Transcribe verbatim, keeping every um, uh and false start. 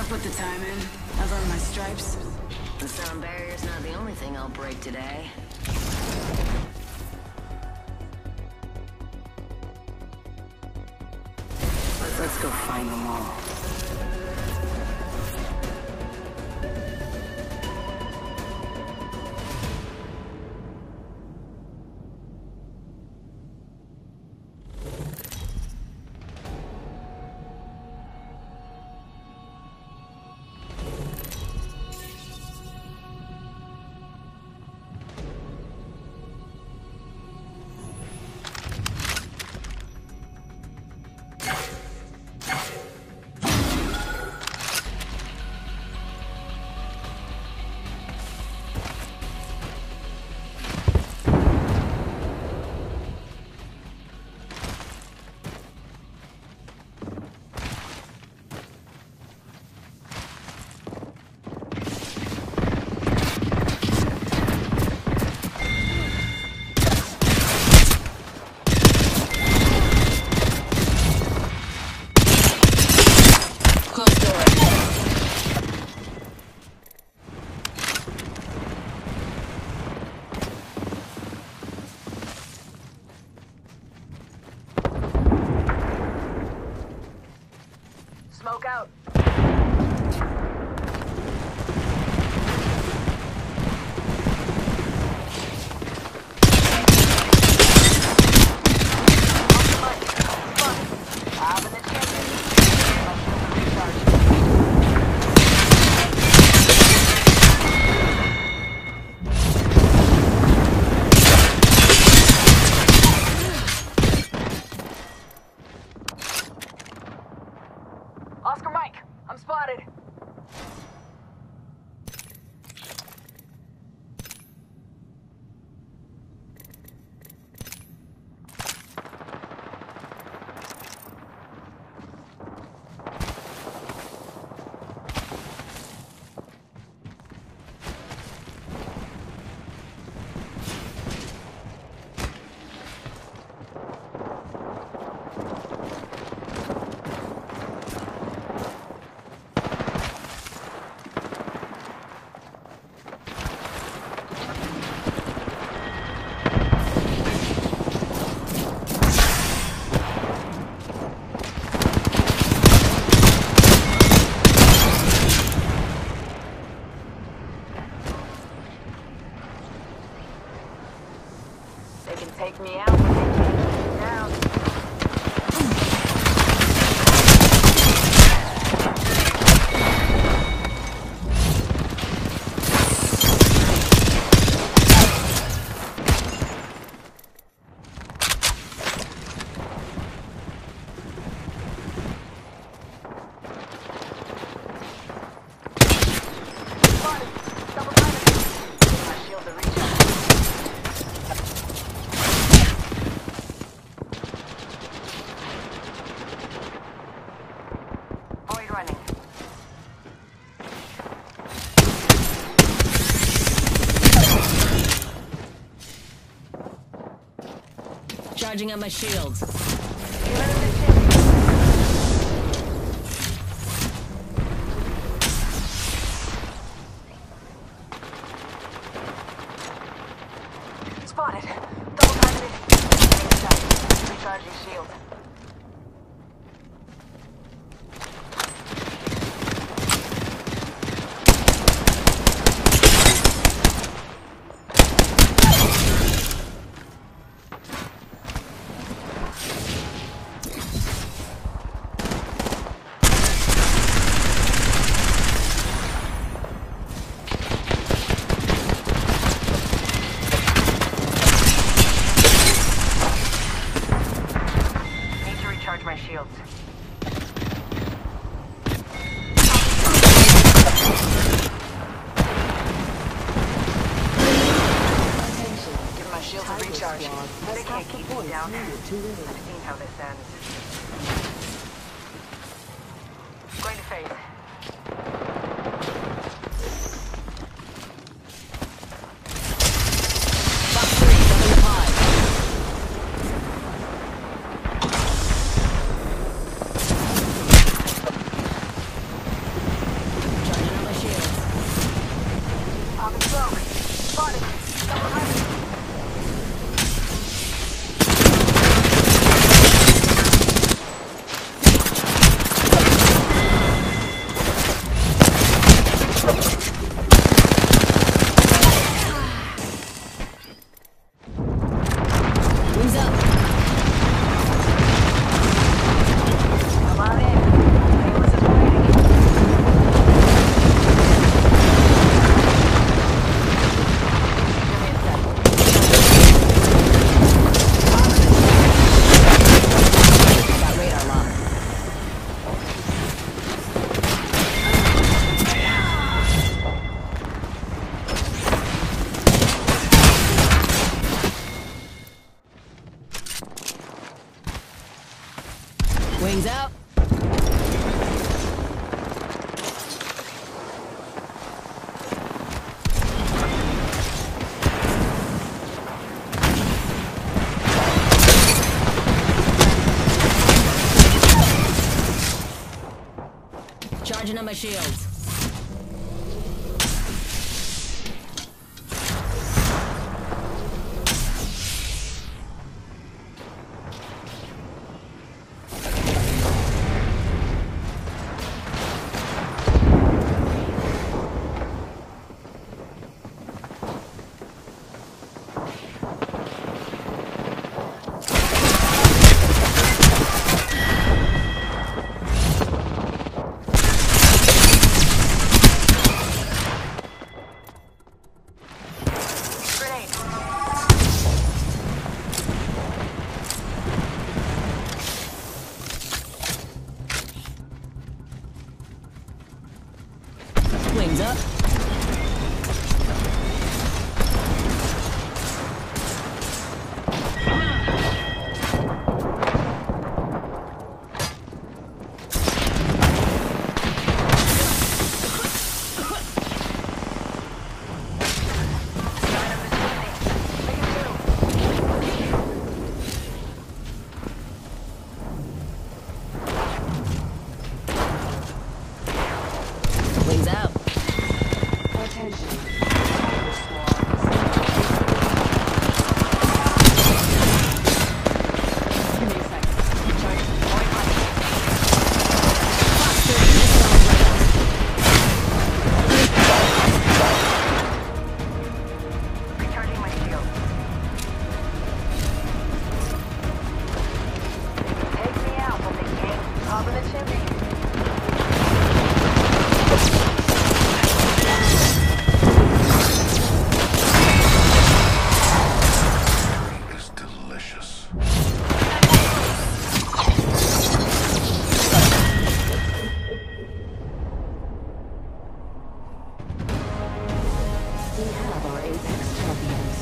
put the time in. I've earned my stripes. The sound barrier's not the only thing I'll break today. Let's go find them all. Smoke out. Oscar Mike, I'm spotted. They can take me out, but they can't take me down. Running. Charging up my shields. Spotted. Double timing it. Recharging shield. My shields. Give my shields a recharge. They can't keep me down. I've seen how this ends. Going to phase. Wings out. Charging on my shields. Wings up. Wings out. Recharging my shield. Take me out, but they can't. Top of the chimney. Is delicious. We have our Apex champions.